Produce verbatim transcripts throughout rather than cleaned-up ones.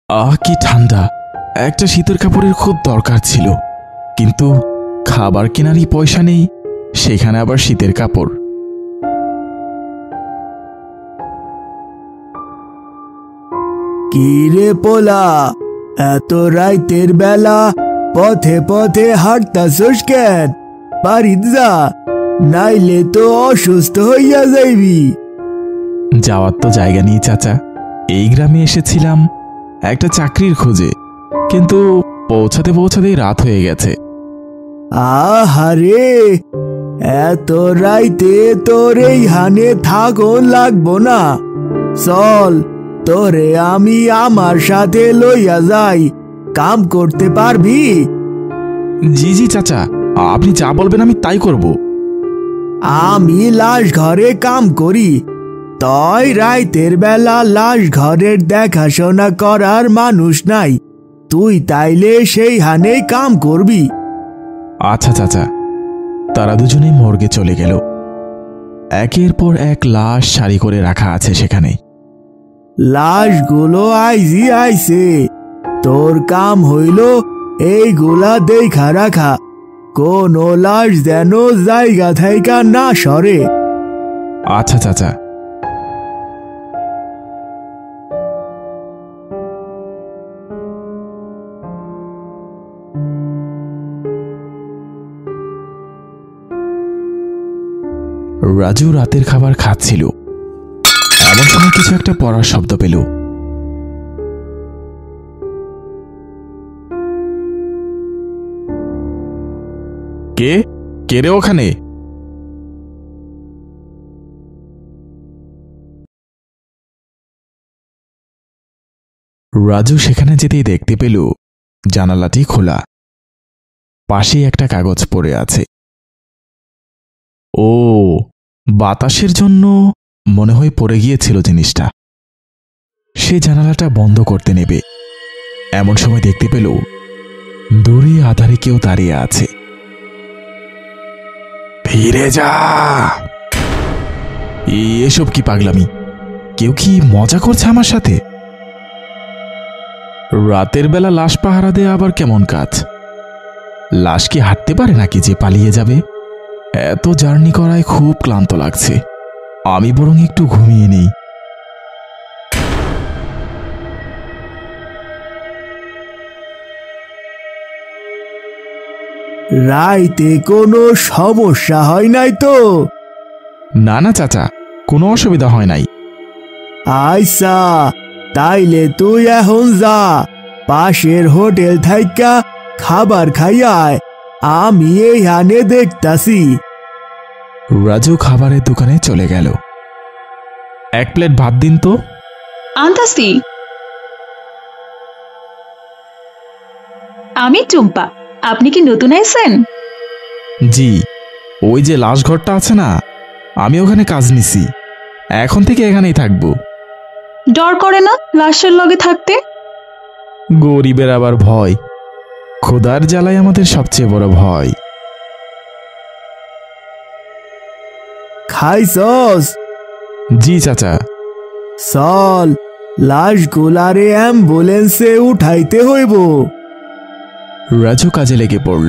আহ কি ঠান্ডা! একটা শীতের কাপড়ের খুব দরকার ছিল, কিন্তু খাবার কেনারই পয়সা নেই, সেখানে আবার শীতের কাপড়। কি রে পোলা, এত রাইতের বেলা পথে পথে হাঁটতাছস কেন? বাড়িত যা, নাইলে তো অসুস্থ হইয়া যাইবি। যাওয়ার তো জায়গা নেই চাচা। এই গ্রামে এসেছিলাম একটা চাকরির খোঁজে, কিন্তু পৌঁছাতে পৌঁছাতেই রাত হয়ে গেছে। আহারে, এত রাইতে তোর এই হানে থাকো লাগবো না। চল, তোরে আমি আমার সাথে লইয়া যাই, কাম করতে পারবি? জি জি চাচা, আপনি যা বলবেন আমি তাই করব। আমি লাশ ঘরে কাম করি, তই রাইতের বেলা লাশ ঘরের দেখাশোনা করার মানুষ নাই, তুই তাইলে সেই হানে কাম করবি। আচ্ছা চাচা। তারা দুজনে মর্গে চলে গেল। একের পর এক লাশ সারি করে রাখা আছে সেখানে। লাশগুলো আইজি আইছে, তোর কাম হইল এইগুলা দেখা রাখা, কোন লাশ যেন জায়গা থাইকা না সরে। আচ্ছা চাচা। রাজু রাতের খাবার খাচ্ছিল, এমন সময় কিছু একটা পড়ার শব্দ পেল। কে কে রে ওখানে? রাজু সেখানে যেতেই দেখতে পেল জানালাটি খোলা, পাশেই একটা কাগজ পড়ে আছে। ও, বাতাসের জন্য মনে হয় পড়ে গিয়েছিল জিনিসটা। সে জানালাটা বন্ধ করতে নেবে, এমন সময় দেখতে পেল দূরে আধারে কেউ দাঁড়িয়ে আছে। ফিরে যা! এসব কি পাগলামি? কেউ কি মজা করছে আমার সাথে? রাতের বেলা লাশ পাহারা দেয়া আবার কেমন কাজ? লাশ কি হাঁটতে পারে নাকি যে পালিয়ে যাবে? এত জার্নি করায় খুব ক্লান্ত লাগছে, আমি বরং একটু ঘুমিয়ে নেই। রাইতে কোনো সমস্যা হয় নাই তো? না না চাচা, কোনো অসুবিধা হয় নাই। আইসা, তাইলে তুই এখন যা, পাশের হোটেল থাইকা খাবার খাইয়ায়, আমি এই হানে দেখতাছি। রাজু খাবারের দোকানে চলে গেল। এক প্লেট ভাত দিন তো। আনতাছি। আমি টুম্পা, আপনি কি নতুন আইছেন? জি, ওই যে লাশ ঘরটা আছে না, আমি ওখানে কাজ নিছি, এখন থেকে এখানেই থাকবো। ডর করে না লাশের লগে থাকতে? গরিবের আবার ভয়, খোদার জ্বালাই আমাদের সবচেয়ে বড় ভয়। খাইছস? জি চাচা। চল, লাশ গুলারে অ্যাম্বুলেন্সে উঠাইতে হইব। রাজু কাজে লেগে পড়ল।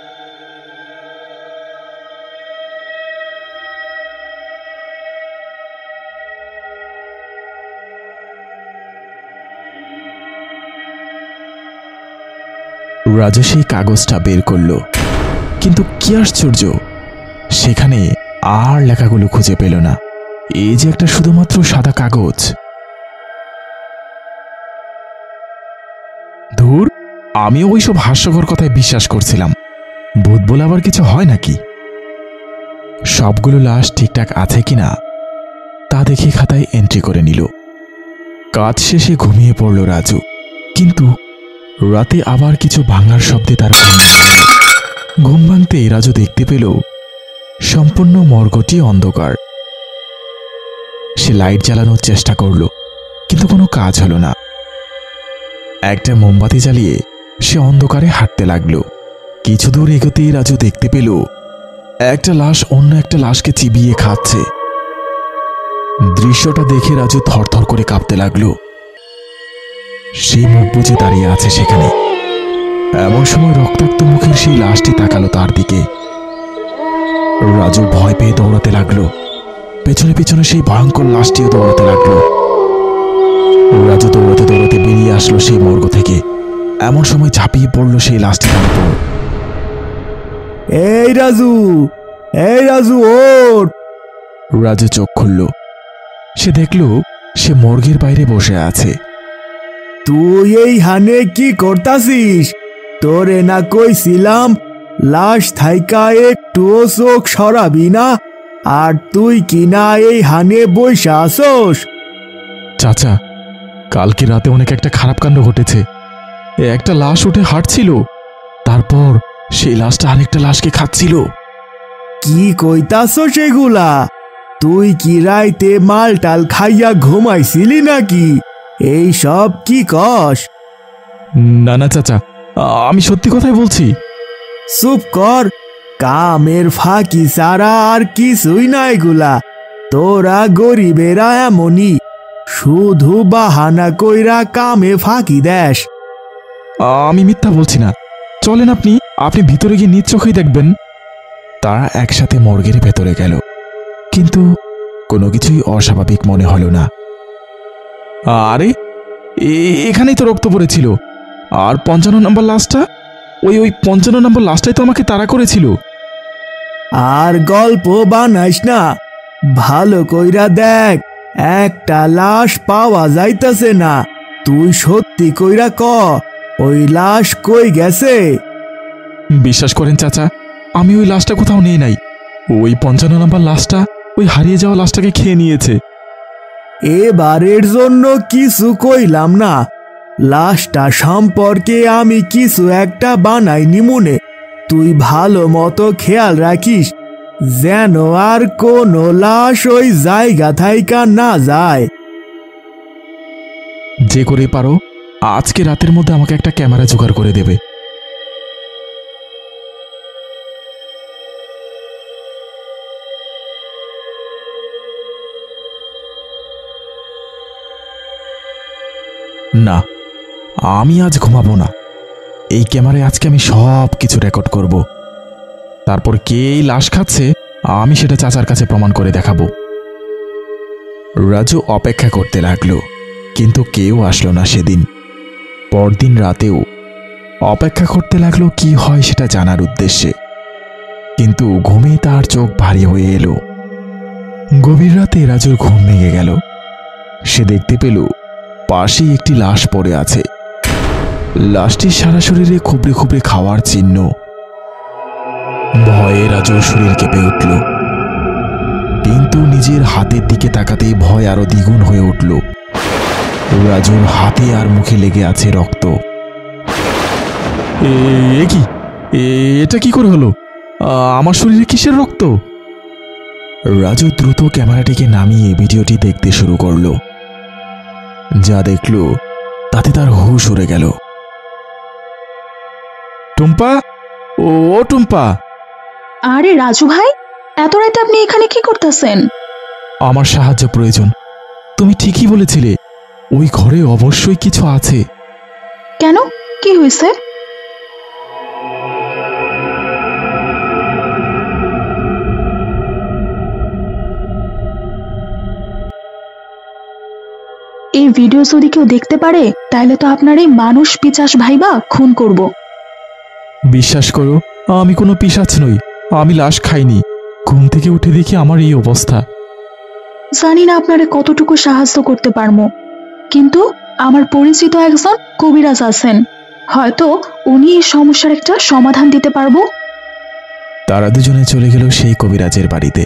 রাজু সেই কাগজটা বের করল, কিন্তু কি আশ্চর্য, সেখানে আর লেখাগুলো খুঁজে পেল না। এই যে একটা শুধুমাত্র সাদা কাগজ। ধুর, আমিও ওইসব হাস্যকর কথায় বিশ্বাস করছিলাম, ভূত বলে আবার কিছু হয় নাকি? সবগুলো লাশ ঠিকঠাক আছে কিনা তা দেখে খাতায় এন্ট্রি করে নিল। কাজ শেষে ঘুমিয়ে পড়ল রাজু, কিন্তু রাতে আবার কিছু ভাঙার শব্দে তার ঘুম ভেঙে গেল। ঘুম ভাঙতেই রাজু দেখতে পেল সম্পূর্ণ মর্গটি অন্ধকার। সে লাইট জ্বালানোর চেষ্টা করল, কিন্তু কোনো কাজ হলো না। একটা মোমবাতি জ্বালিয়ে সে অন্ধকারে হাঁটতে লাগলো। কিছু দূর এগোতেই রাজু দেখতে পেল একটা লাশ অন্য একটা লাশকে চিবিয়ে খাচ্ছে। দৃশ্যটা দেখে রাজু থরথর করে কাঁপতে লাগলো। সেই মুখ বুজে দাঁড়িয়ে আছে সেখানে। এমন সময় রক্তাক্ত মুখের সেই লাশটি তাকালো তার দিকে। রাজু ভয় পেয়ে দৌড়াতে লাগলো। পেছনে পেছনে সেই ভয়ঙ্কর লাশটিও দৌড়াতে লাগলো। রাজু দৌড়াতে দৌড়াতে বেরিয়ে আসলো সেই মর্গ থেকে। এমন সময় ঝাঁপিয়ে পড়লো সেই লাশটির উপর। এই রাজু, এই রাজু ওঠ। রাজু চোখ খুলল। সে দেখল সে মর্গের বাইরে বসে আছে। তুই এই হানে কি করতাছিস? তোরে না কইছিলাম লাশ থাইকা একটুও চোখ সরাবি না, আর তুই কিনা এই হানে বইসা আসোস। চাচা, কালকে রাতে অনেক একটা খারাপ কাণ্ড ঘটেছে। একটা লাশ উঠে হাঁটছিল, তারপর সেই লাশটা আরেকটা লাশকে খাচ্ছিল। কি কইতাছ সেগুলা? তুই কি রাইতে মাল টাল খাইয়া ঘুমাইছিলি নাকি? এই সব কি কস? না না চাচা, আমি সত্যি কথাই বলছি। চুপ কর, কামের ফাঁকি ছাড়া আর কিছুই না এগুলা। তোরা গরিবেরা এমনই, শুধু বাহানা কইরা কামে ফাঁকি দেশ। আমি মিথ্যা বলছি না, চলেন আপনি আপনি ভিতরে গিয়ে নিজ চোখেই দেখবেন। তারা একসাথে মর্গের ভেতরে গেল, কিন্তু কোনো কিছুই অস্বাভাবিক মনে হলো না। আরে এখানেই তো রক্ত পড়েছিল, আর পঞ্চান্ন নম্বর লাশটা, ওই ওই পঞ্চান্ন নম্বর লাশটাই তো আমাকে তাড়া করেছিল। আর গল্প বানাইস না, ভালো কইরা দেখ, একটা লাশ পাওয়া যাইতাছে না। তুই সত্যি কইরা ক, ওই লাশ কই গেছে? বিশ্বাস করেন চাচা, আমি ওই লাশটা কোথাও নেই নাই। ওই পঞ্চান্ন নম্বর লাশটা ওই হারিয়ে যাওয়া লাশটাকে খেয়ে নিয়েছে। এবারের জন্য কিছু কইলাম না, লাশটা সম্পর্কে আমি কিছু একটা বানাই নিমুনে। তুই ভালো মতো খেয়াল রাখিস যেন আর কোনো লাশ ওই জায়গা থাইকা না যায়। যে করে পারো আজকে রাতের মধ্যে আমাকে একটা ক্যামেরা জোগাড় করে দেবে। না, আমি আজ ঘুমাবো না। এই ক্যামেরায় আজকে আমি সব কিছু রেকর্ড করব। তারপর কে এই লাশ খাচ্ছে আমি সেটা চাচার কাছে প্রমাণ করে দেখাবো। রাজু অপেক্ষা করতে লাগলো, কিন্তু কেউ আসলো না সেদিন। পরদিন রাতেও অপেক্ষা করতে লাগলো কি হয় সেটা জানার উদ্দেশ্যে, কিন্তু ঘুমে তার চোখ ভারী হয়ে এলো। গভীর রাতে রাজুর ঘুম ভেঙে গেল। সে দেখতে পেল পাশেই একটি লাশ পড়ে আছে। লাশটির সারা শরীরে খুবড়ে খুবড়ে খাওয়ার চিহ্ন। ভয়ে রাজুর শরীর কেঁপে উঠল, কিন্তু নিজের হাতের দিকে তাকাতেই ভয় আরো দ্বিগুণ হয়ে উঠল। রাজুর হাতে আর মুখে লেগে আছে রক্ত। এ কি, এটা কি করে হলো? আমার শরীরে কিসের রক্ত? রাজু দ্রুত ক্যামেরাটিকে নামিয়ে ভিডিওটি দেখতে শুরু করলো। যা দেখল তাতে তার হুঁশ উড়ে গেল। টুম্পা, ও টুম্পা। আরে রাজু ভাই, এত রাতে আপনি এখানে কি করতেছেন? আমার সাহায্য প্রয়োজন। তুমি ঠিকই বলেছিলে, ওই ঘরে অবশ্যই কিছু আছে। কেন, কি হয়েছে? এই ভিডিও যদি কেউ দেখতে পারে তাহলে তো আপনার এই মানুষ পিশাচ ভাইবা খুন করব। বিশ্বাস করো, আমি কোনো পিশাচ নই। আমি লাশ খাইনি। ঘুম থেকে উঠে দেখি আমার এই অবস্থা। জানি না আপনারে কতটুকু সাহায্য করতে পারবো, কিন্তু আমার পরিচিত একজন কবিরাজ আছেন, হয়তো উনি এই সমস্যার একটা সমাধান দিতে পারবো। তারা দুজনে চলে গেল সেই কবিরাজের বাড়িতে।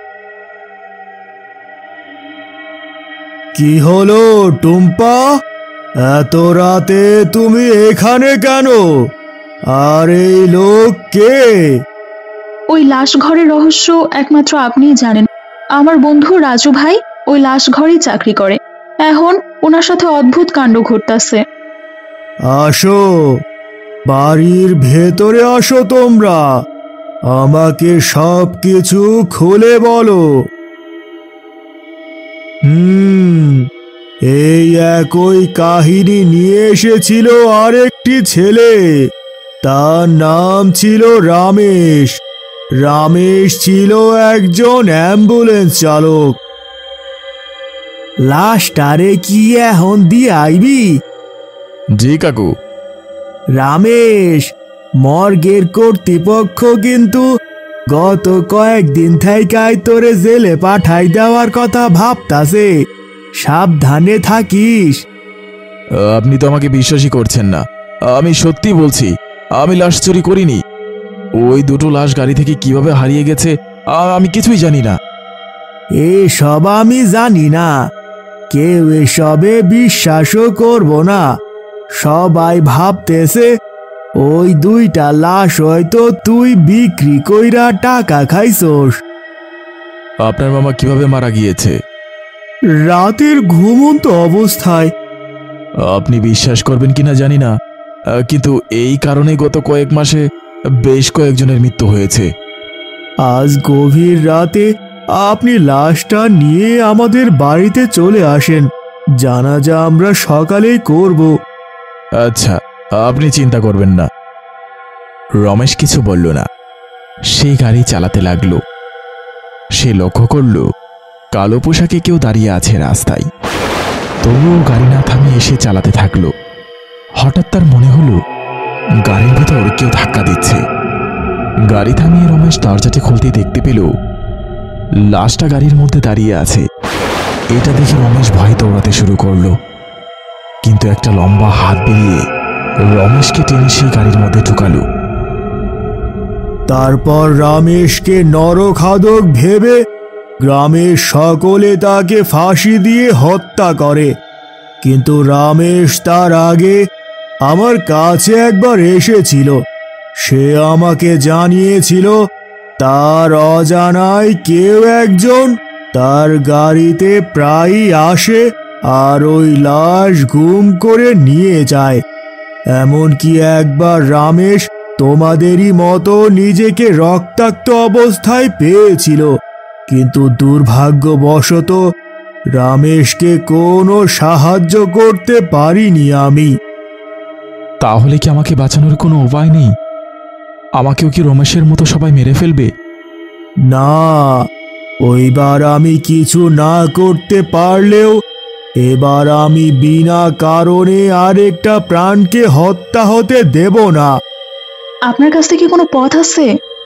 কি হলো টুম্পা, এত রাতে তুমি এখানে কেন? আর এই লোক কে? ওই লাশ ঘরের রহস্য একমাত্র আপনিই জানেন। আমার বন্ধু রাজু ভাই ওই লাশ ঘরেই চাকরি করে। এখন ওনার সাথে অদ্ভুত কাণ্ড ঘটতেছে। আসো, বাড়ির ভেতরে আসো তোমরা, আমাকে সব কিছু খুলে বলো। হুম, এই একই কাহিনী নিয়ে এসেছিল আরেকটি ছেলে। তার নাম ছিল রমেশ। রমেশ ছিল একজন অ্যাম্বুলেন্স চালক। লাশটারে কি এখন দিয়ে আইবি? জি কাকু। রমেশ, মর্গের কর্তৃপক্ষ কিন্তু গত কয়েকদিন থেকেই তোরে জেলে পাঠাই দেওয়ার কথা ভাবতাছে। সাবধানে থাকিস। আপনি তো আমাকে বিশ্বাসই করছেন না। আমি সত্যি বলছি, আমি লাশ চুরি করিনি। ওই দুটো লাশ গাড়ি থেকে কিভাবে হারিয়ে গেছে আমি কিছুই জানি না। এসব আমি জানি না, কেউ এসবে বিশ্বাসও করব না। সবাই ভাবতেছে ওই দুইটা লাশ হয়তো তুই বিক্রি কইরা টাকা খাইছস। আপনার মামা কিভাবে মারা গিয়েছে? রাতের ঘুমন্ত অবস্থায়। আপনি বিশ্বাস করবেন কিনা জানি না, কিন্তু এই কারণে গত কয়েক মাসে বেশ কয়েকজনের মৃত্যু হয়েছে। আজ গভীর রাতে আপনি লাশটা নিয়ে আমাদের বাড়িতে চলে আসেন, জানাজা আমরা সকালেই করব। আচ্ছা, আপনি চিন্তা করবেন না। রমেশ কিছু বলল না। সে গাড়ি চালাতে লাগলো। সে লক্ষ্য করল কালো পোশাকে কেউ দাঁড়িয়ে আছে রাস্তায়। তবুও গাড়ি না থামিয়ে এসে চালাতে থাকলো। হঠাৎ তার মনে হলো গাড়ির ভেতর কেউ ধাক্কা দিচ্ছে। গাড়ি থামিয়ে রমেশ দরজাটি খুলতে দেখতে পেল লাশটা গাড়ির মধ্যে দাঁড়িয়ে আছে। এটা দেখে রমেশ ভয়ে দৌড়াতে শুরু করলো, কিন্তু একটা লম্বা হাত বেরিয়ে রমেশকে টেনে সেই গাড়ির মধ্যে ঢুকালো। তারপর রমেশকে নরখাদক ভেবে গ্রামের সকলে তাকে ফাঁসি দিয়ে হত্যা করে। কিন্তু রমেশ তার আগে আমার কাছে একবার এসেছিল। সে আমাকে জানিয়েছিল তার অজানায় কেউ একজন তার গাড়িতে প্রায়ই আসে আর ওই লাশ গুম করে নিয়ে যায়। এমনকি একবার রমেশ তোমাদেরই মতো নিজেকে রক্তাক্ত অবস্থায় পেয়েছিল, কিন্তু দুর্ভাগ্যবশত রমেশকে কোনো সাহায্য করতে পারিনি আমি। তাহলে কি আমাকে বাঁচানোর কোনো উপায় নেই? আমাকেও কি রমেশের মতো সবাই মেরে ফেলবে? না, ওইবার আমি কিছু না করতে পারলেও এবার আমি বিনা কারণে আরেকটা প্রাণকে হত্যা হতে দেব না। আপনার কাছ থেকে কোনো পথ আছে?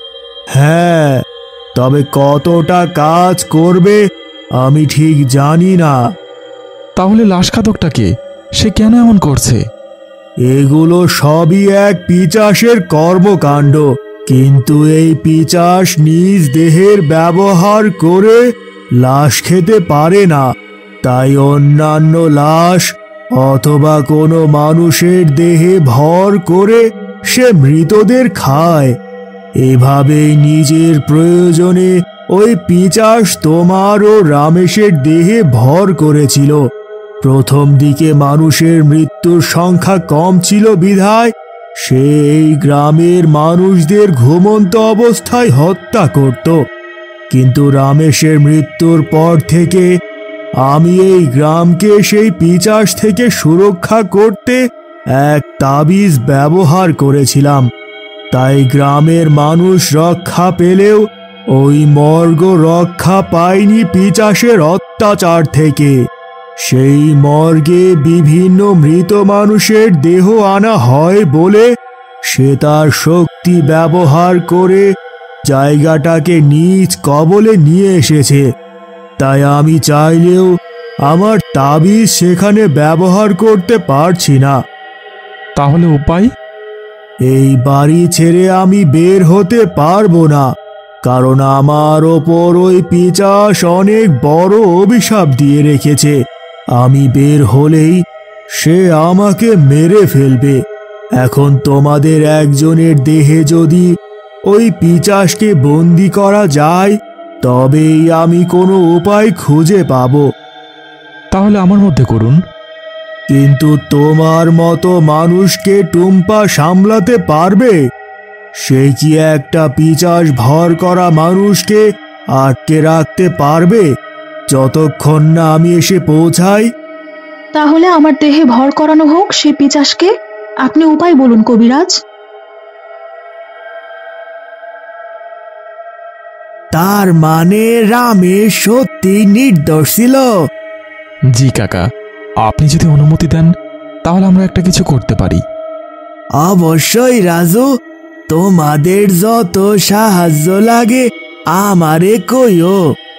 হ্যাঁ, তবে কতটা কাজ করবে আমি ঠিক জানি না। তাহলে লাশ খাদকটাকে সে কেন এমন করছে? এগুলো সবই এক পিচাসের কর্মকাণ্ড, কিন্তু এই পিচাস নিজ দেহের ব্যবহার করে লাশ খেতে পারে না। তাই অন্যান্য লাশ অথবা কোনো মানুষের দেহে ভর করে সে মৃতদের খায়। এভাবেই নিজের প্রয়োজনে ওই পিচাস তোমার ও রমেশের দেহে ভর করেছিল। প্রথম দিকে মানুষের মৃত্যুর সংখ্যা কম ছিল বিধায় সে এই গ্রামের মানুষদের ঘুমন্ত অবস্থায় হত্যা করত। কিন্তু রমেশের মৃত্যুর পর থেকে আমি এই গ্রামকে সেই পিচাস থেকে সুরক্ষা করতে এক তাবিজ ব্যবহার করেছিলাম। তাই গ্রামের মানুষ রক্ষা পেলেও ওই মর্গ রক্ষা পায়নি পিচাসের অত্যাচার থেকে। সেই মর্গে বিভিন্ন মৃত মানুষের দেহ আনা হয় বলে সে তার শক্তি ব্যবহার করে জায়গাটাকে নিজ কবলে নিয়ে এসেছে। তাই আমি চাইলেও আমার তাবিজ সেখানে ব্যবহার করতে পারছি না। তাহলে উপায়? এই বাড়ি ছেড়ে আমি বের হতে পারবো না, কারণ আমার ওপর ওই পিচাস অনেক বড় অভিশাপ দিয়ে রেখেছে। আমি বের হলেই সে আমাকে মেরে ফেলবে। এখন তোমাদের একজনের দেহে যদি ওই পিচাসকে বন্দি করা যায় তবেই আমি কোনো উপায় খুঁজে পাবো। তাহলে আমার মধ্যে করুন। কিন্তু তোমার মতো মানুষকে টুম্পা সামলাতে পারবে? সে কি একটা পিচাস ভর করা মানুষকে আটকে রাখতে পারবে যতক্ষণ না আমি এসে পৌঁছাই? তাহলে আমার দেহে ভর করানো হোক সেই পিশাচকে। আপনি উপায় বলুন কবিরাজ। তার মানে রামেশ সত্যি নির্দোষ ছিল? জি কাকা, আপনি যদি অনুমতি দেন তাহলে আমরা একটা কিছু করতে পারি। অবশ্যই রাজু, তোমাদের যত সাহায্য লাগে আমারে কইও।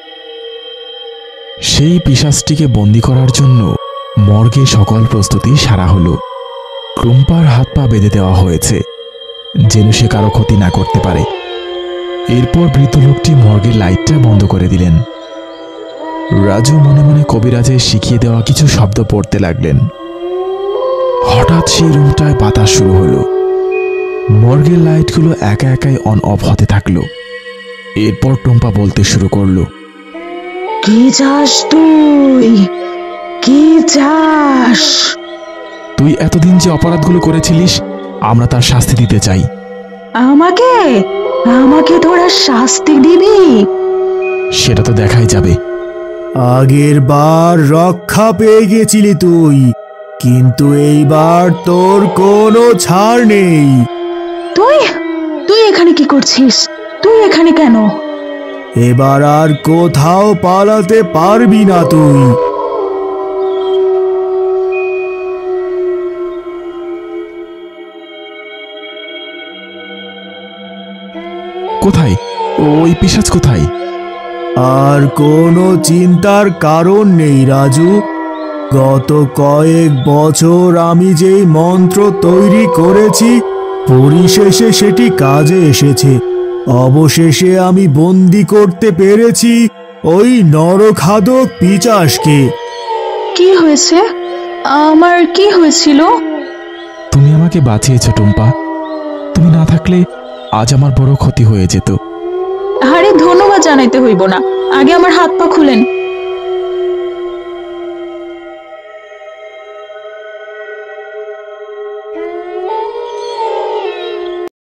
সেই পিশাচটিকে বন্দি করার জন্য মর্গে সকল প্রস্তুতি সারা হলো। টুম্পার হাত পা বেঁধে দেওয়া হয়েছে যেন সে কারো ক্ষতি না করতে পারে। এরপর বৃদ্ধ লোকটি মর্গের লাইটটা বন্ধ করে দিলেন। রাজু মনে মনে কবিরাজের শিখিয়ে দেওয়া কিছু শব্দ পড়তে লাগলেন। হঠাৎ সেই রুমটায় বাতাস শুরু হলো। মর্গের লাইটগুলো একা একাই অন অফ হতে থাকলো। এরপর টুম্পা বলতে শুরু করলো, কি চাস তুই? কি চাস? তুই এতদিন যে অপরাধগুলো করেছিলিস আমরা তার শাস্তি দিতে চাই। আমাকে আমাকে তোরা শাস্তি দিবি? সেটা তো দেখাই যাবে। আগের বার রক্ষা পেয়ে গেছিলি তুই, কিন্তু এইবার তোর কোনো ছাড় নেই। তুই তুই এখানে কি করছিস? তুই এখানে কেন? এবার আর কোথাও পালাতে পারবি না তুই। কোথায় ওই পিশাচ? কোথায়? আর কোনো চিন্তার কারণ নেই রাজু। গত কয়েক বছর আমি যেই মন্ত্র তৈরি করেছি পরিশেষে সেটি কাজে এসেছে। অবশেষে আমি বন্দি করতে পেরেছি ওই নরখাদক পিশাচকে। কি হয়েছে? আমার কি হয়েছিল? তুমি আমাকে বাঁচিয়েছ টুম্পা। তুমি না থাকলে আজ আমার বড় ক্ষতি হয়ে যেত। আরে ধন্যবাদ জানাইতে হইব না, আগে আমার হাত পা খুলেন।